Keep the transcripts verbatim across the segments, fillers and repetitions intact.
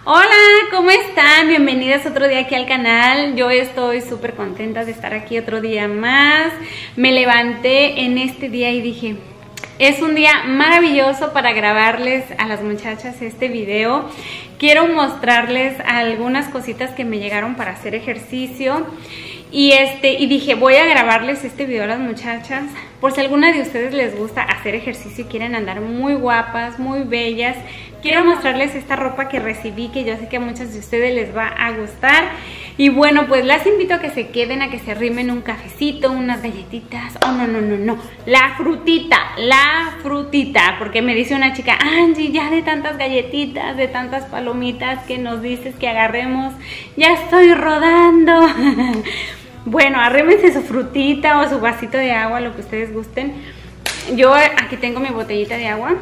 Hola, ¿cómo están? Bienvenidas otro día aquí al canal. Yo estoy súper contenta de estar aquí otro día más. Me levanté en este día y dije, es un día maravilloso para grabarles a las muchachas este video. Quiero mostrarles algunas cositas que me llegaron para hacer ejercicio. Y, este, y dije, voy a grabarles este video a las muchachas por si alguna de ustedes les gusta hacer ejercicio y quieren andar muy guapas, muy bellas. Quiero mostrarles esta ropa que recibí, que yo sé que a muchas de ustedes les va a gustar. Y bueno, pues las invito a que se queden, a que se arrimen un cafecito, unas galletitas. Oh, no, no, no, no, la frutita, la frutita. Porque me dice una chica, Angie, ya de tantas galletitas, de tantas palomitas que nos dices que agarremos, ya estoy rodando. Bueno, arrímense su frutita o su vasito de agua, lo que ustedes gusten. Yo aquí tengo mi botellita de agua.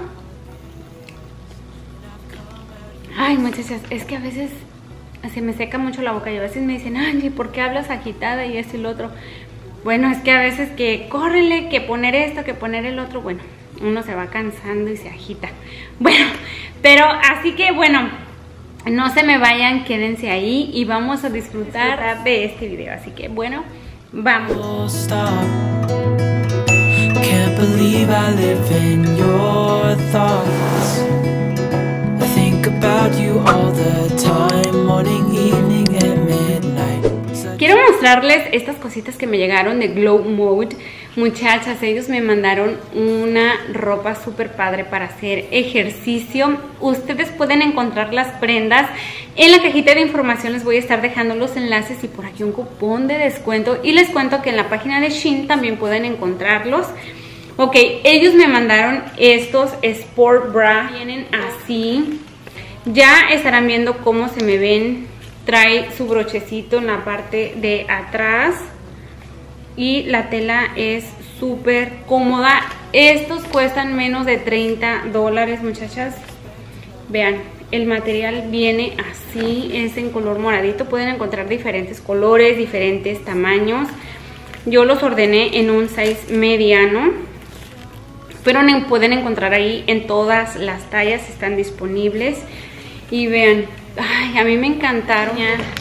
Ay, muchachas, es que a veces se me seca mucho la boca y a veces me dicen, Angie, ¿por qué hablas agitada y esto y lo otro? Bueno, es que a veces que córrele, que poner esto, que poner el otro, bueno, uno se va cansando y se agita. Bueno, pero así que bueno, no se me vayan, quédense ahí y vamos a disfrutar, disfrutar de este video. Así que bueno, vamos. Can't believe I live in your thoughts. I think about you all the time, morning, evening and midnight. Quiero mostrarles estas cositas que me llegaron de Glow Mode. Muchachas, ellos me mandaron una ropa súper padre para hacer ejercicio. Ustedes pueden encontrar las prendas en la cajita de información. Les voy a estar dejando los enlaces y por aquí un cupón de descuento. Y les cuento que en la página de Shein también pueden encontrarlos. Ok, ellos me mandaron estos Sport Bra. Vienen así. Ya estarán viendo cómo se me ven. Trae su brochecito en la parte de atrás. Y la tela es súper cómoda. Estos cuestan menos de treinta dólares, muchachas. Vean, el material viene así. Es en color moradito. Pueden encontrar diferentes colores, diferentes tamaños. Yo los ordené en un size mediano. Pero pueden encontrar ahí en todas las tallas. Están disponibles. Y vean, ay, a mí me encantaron.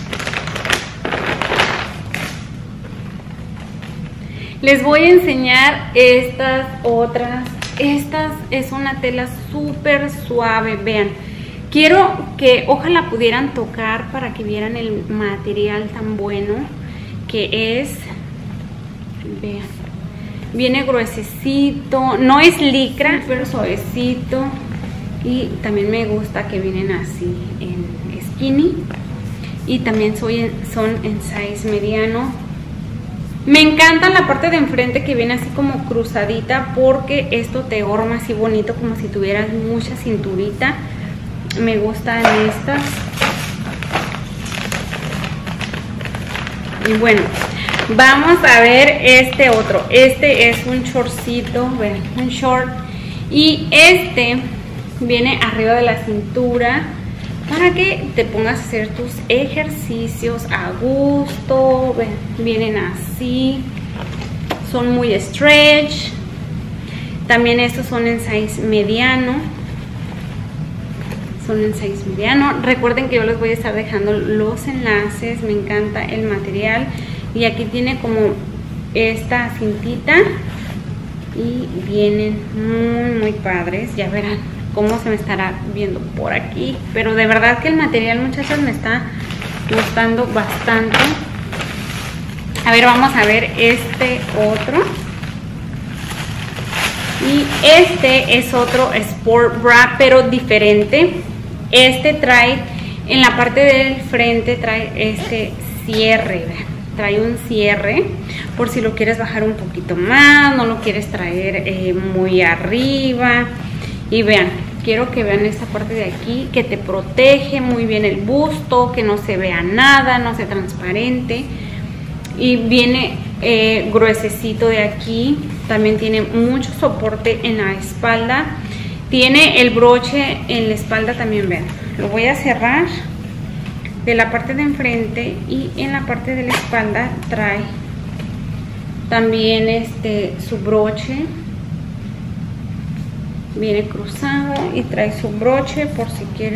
Les voy a enseñar estas otras. Estas es una tela súper suave, vean. Quiero que ojalá pudieran tocar para que vieran el material tan bueno que es. Vean, viene gruesecito, no es licra, pero suavecito. Y también me gusta que vienen así en skinny. Y también soy, son en size mediano. Me encanta la parte de enfrente que viene así como cruzadita, porque esto te horma así bonito, como si tuvieras mucha cinturita. Me gustan estas. Y bueno, vamos a ver este otro. Este es un shortcito, bueno, un short. Y este viene arriba de la cintura para que te pongas a hacer tus ejercicios a gusto. Ven, vienen así, son muy stretch. También estos son en size mediano. Son en size mediano. Recuerden que yo les voy a estar dejando los enlaces. Me encanta el material. Y aquí tiene como esta cintita. Y vienen muy muy padres. Ya verán cómo se me estará viendo por aquí. Pero de verdad que el material, muchachas, me está gustando bastante. A ver, vamos a ver este otro. Y este es otro Sport Bra, pero diferente. Este trae, en la parte del frente, trae este cierre. Trae un cierre, por si lo quieres bajar un poquito más, no lo quieres traer eh, muy arriba. Y vean, quiero que vean esta parte de aquí, que te protege muy bien el busto, que no se vea nada, no sea transparente. Y viene eh, gruesecito de aquí. También tiene mucho soporte en la espalda. Tiene el broche en la espalda también, vean. Lo voy a cerrar de la parte de enfrente, y en la parte de la espalda trae también este su broche. Viene cruzado y trae su broche por si quieres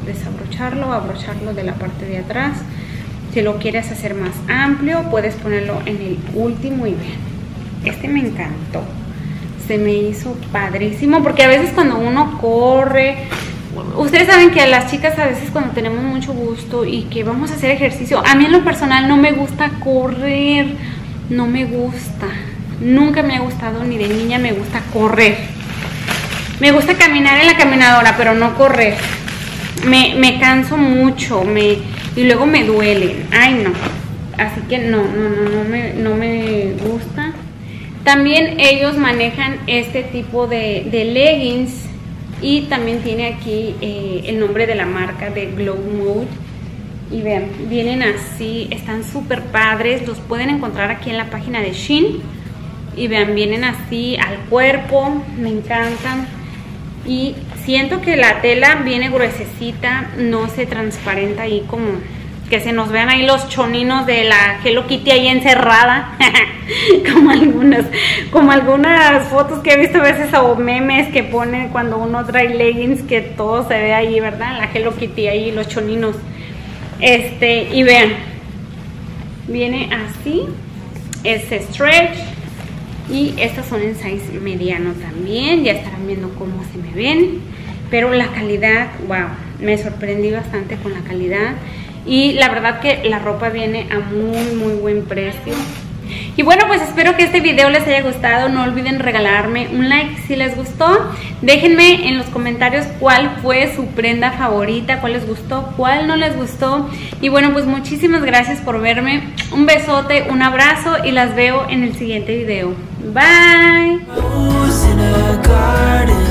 desabrocharlo, abrocharlo de la parte de atrás. Si lo quieres hacer más amplio, puedes ponerlo en el último y vean. Este me encantó. Se me hizo padrísimo porque a veces cuando uno corre, ustedes saben que a las chicas a veces cuando tenemos mucho gusto y que vamos a hacer ejercicio, a mí en lo personal no me gusta correr, no me gusta, nunca me ha gustado, ni de niña me gusta correr. Me gusta caminar en la caminadora, pero no correr. Me, me canso mucho, me, y luego me duelen. Ay, no. Así que no, no, no, no me, no me gusta. También ellos manejan este tipo de, de leggings. Y también tiene aquí eh, el nombre de la marca de Glow Mode. Y vean, vienen así, están súper padres. Los pueden encontrar aquí en la página de Shein. Y vean, vienen así al cuerpo, me encantan. Y siento que la tela viene gruesecita, no se transparenta ahí como que se nos vean ahí los choninos de la Hello Kitty ahí encerrada. como algunas como algunas fotos que he visto a veces o memes que ponen cuando uno trae leggings que todo se ve ahí, ¿verdad? La Hello Kitty ahí, los choninos. Este, y vean, viene así, es stretch. Y estas son en size mediano también. Ya estarán viendo cómo se me ven. Pero la calidad, wow, me sorprendí bastante con la calidad. Y la verdad que la ropa viene a muy muy buen precio. Y bueno, pues espero que este video les haya gustado. No olviden regalarme un like si les gustó. Déjenme en los comentarios cuál fue su prenda favorita, cuál les gustó, cuál no les gustó. Y bueno, pues muchísimas gracias por verme. Un besote, un abrazo y las veo en el siguiente video. Bye.